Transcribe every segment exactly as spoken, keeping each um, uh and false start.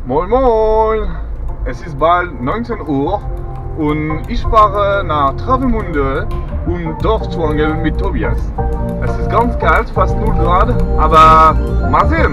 Moin Moin! Es ist bald neunzehn Uhr und ich fahre nach Travemünde, um Dorsch zu angeln mit Tobias. Es ist ganz kalt, fast null Grad, aber mal sehen!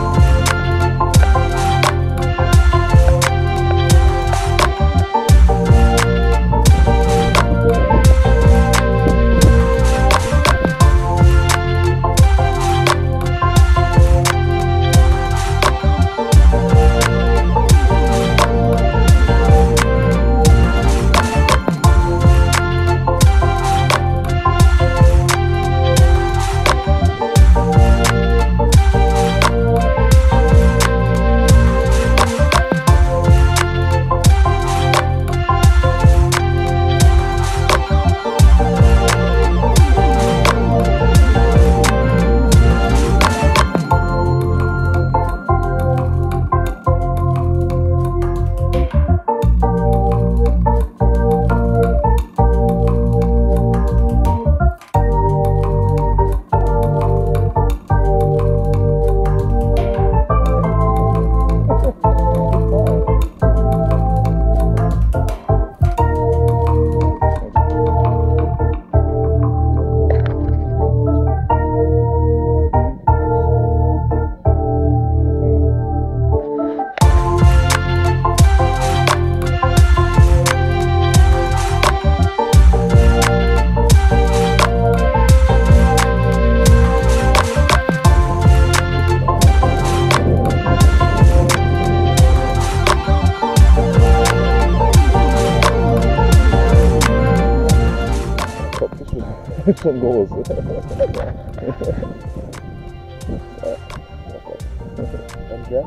Schon groß. Danke.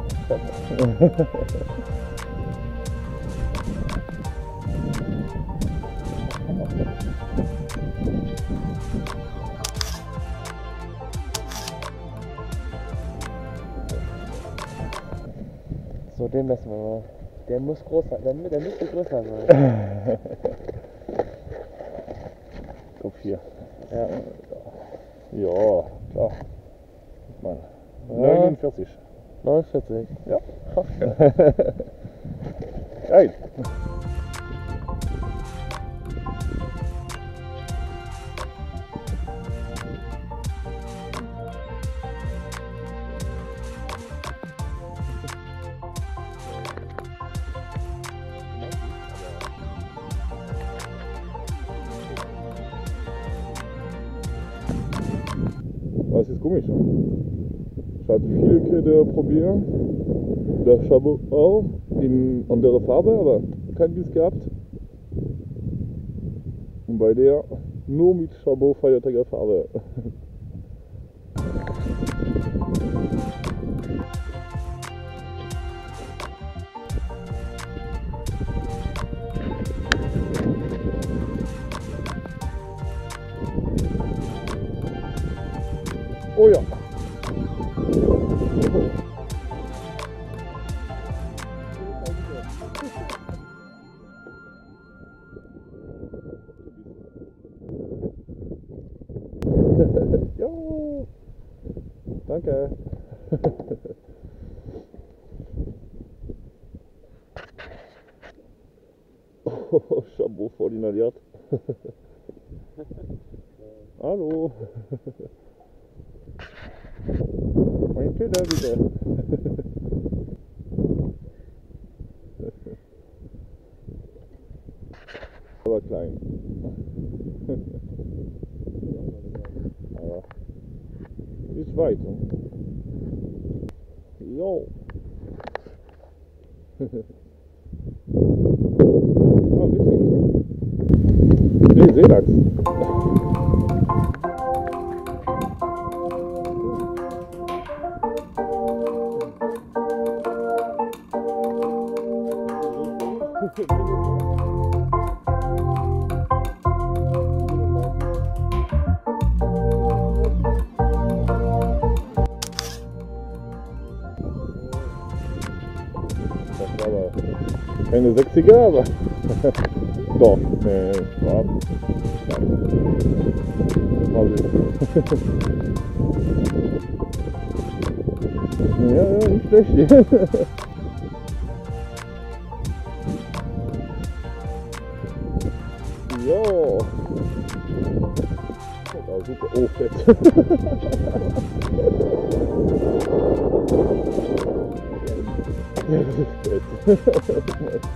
So, den messen wir mal. Der muss groß sein, der, der müsste größer sein. Top vier. Ja. Ja, klar. Mal. neunundvierzig. neunundvierzig. Ja. Geil. Das ist komisch. Ich hatte viele Köder probiert. Der Chabot auch in anderer Farbe, aber kein Biss gehabt. Und bei der nur mit Chabot feiertager Farbe. Oh ja. Jo. Danke. Oh, Chabot voll inhaliert. Hallo. Mein Köder wieder. Aber klein. Aber ist weit. Jo. Ah, witzig. Nee, Seelachs. Das war aber keine sechziger, aber doch, ne, Farben. Mal sehen. Ja, ja, nicht schlecht. Ja. Ja, super. Oh, fett. Ja, das ist fett.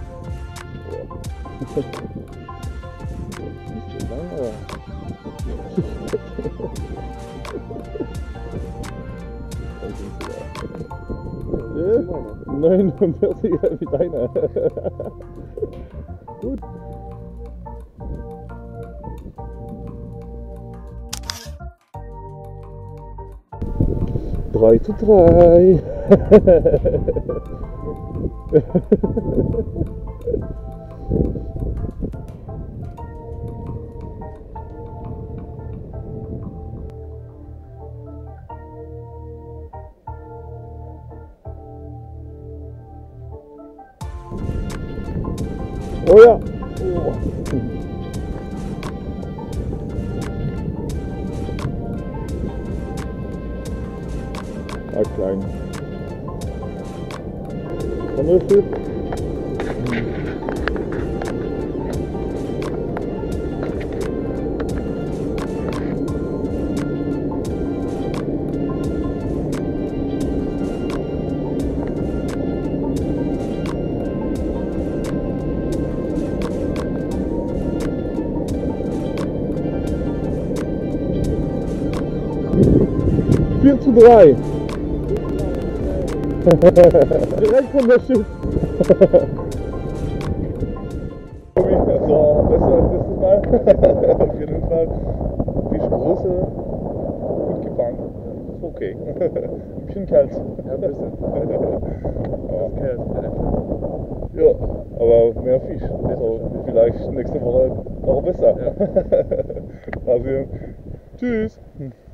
Nicht so lange. neunundvierzig mit einer. Gut. drei zu drei. Oh ja! Oh. Ah, klein. Komm mal, Schiff. vier zu drei. Direkt von der Schiff. So, besser als letztes Mal. Auf jeden Fall. Fischgröße gut gefangen. Ist okay. Ein bisschen kalt. Ja, ein bisschen. Aber kalt. Ja, aber mehr Fisch. So, vielleicht nächste Woche noch besser. Ja. Also, tschüss.